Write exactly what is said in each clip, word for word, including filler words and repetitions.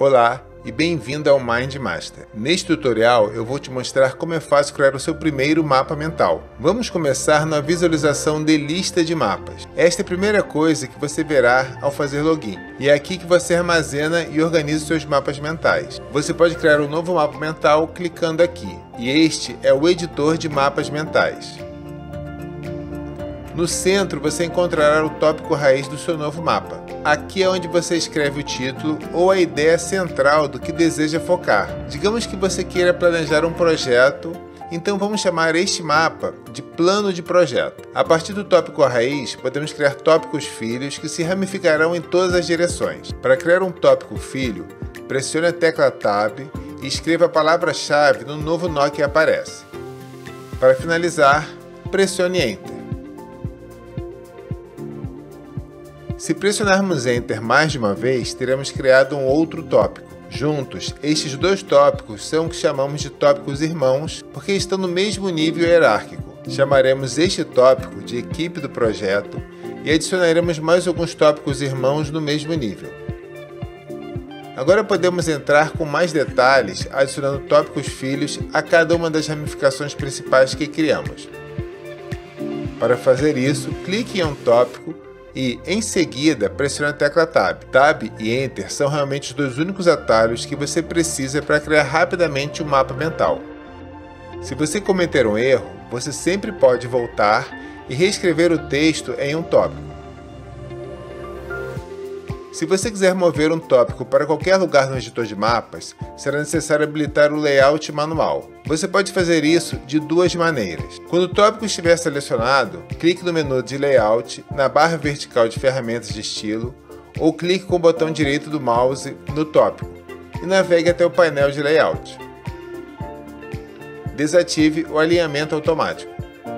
Olá e bem-vindo ao MindMaster. Neste tutorial eu vou te mostrar como é fácil criar o seu primeiro mapa mental. Vamos começar na visualização de lista de mapas. Esta é a primeira coisa que você verá ao fazer login. E é aqui que você armazena e organiza os seus mapas mentais. Você pode criar um novo mapa mental clicando aqui. E este é o editor de mapas mentais. No centro você encontrará o tópico raiz do seu novo mapa. Aqui é onde você escreve o título ou a ideia central do que deseja focar. Digamos que você queira planejar um projeto, então vamos chamar este mapa de plano de projeto. A partir do tópico raiz, podemos criar tópicos filhos que se ramificarão em todas as direções. Para criar um tópico filho, pressione a tecla Tab e escreva a palavra-chave no novo nó que aparece. Para finalizar, pressione Enter. Se pressionarmos Enter mais de uma vez, teremos criado um outro tópico. Juntos, estes dois tópicos são o que chamamos de tópicos irmãos, porque estão no mesmo nível hierárquico. Chamaremos este tópico de equipe do projeto e adicionaremos mais alguns tópicos irmãos no mesmo nível. Agora podemos entrar com mais detalhes, adicionando tópicos filhos a cada uma das ramificações principais que criamos. Para fazer isso, clique em um tópico e, em seguida, pressione a tecla Tab. Tab e Enter são realmente os dois únicos atalhos que você precisa para criar rapidamente um mapa mental. Se você cometer um erro, você sempre pode voltar e reescrever o texto em um tópico. Se você quiser mover um tópico para qualquer lugar no editor de mapas, será necessário habilitar o layout manual. Você pode fazer isso de duas maneiras. Quando o tópico estiver selecionado, clique no menu de Layout, na barra vertical de ferramentas de estilo, ou clique com o botão direito do mouse no tópico e navegue até o painel de Layout. Desative o alinhamento automático.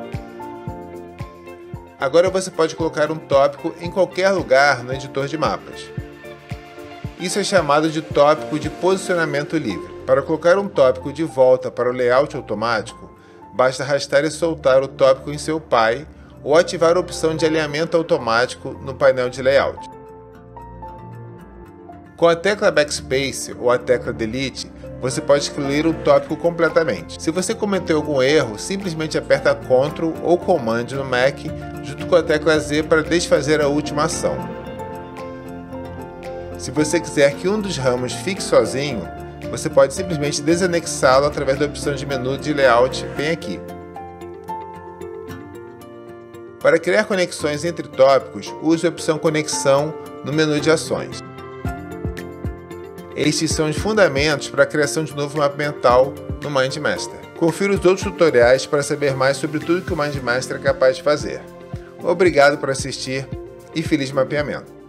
Agora você pode colocar um tópico em qualquer lugar no editor de mapas. Isso é chamado de tópico de posicionamento livre. Para colocar um tópico de volta para o layout automático, basta arrastar e soltar o tópico em seu pai ou ativar a opção de alinhamento automático no painel de layout. Com a tecla Backspace ou a tecla Delete, você pode excluir o tópico completamente. Se você cometeu algum erro, simplesmente aperta Ctrl ou Command no Mac junto com a tecla Z para desfazer a última ação. Se você quiser que um dos ramos fique sozinho, você pode simplesmente desanexá-lo através da opção de menu de Layout bem aqui. Para criar conexões entre tópicos, use a opção Conexão no menu de ações. Estes são os fundamentos para a criação de um novo mapa mental no MindMaster. Confira os outros tutoriais para saber mais sobre tudo que o MindMaster é capaz de fazer. Obrigado por assistir e feliz mapeamento!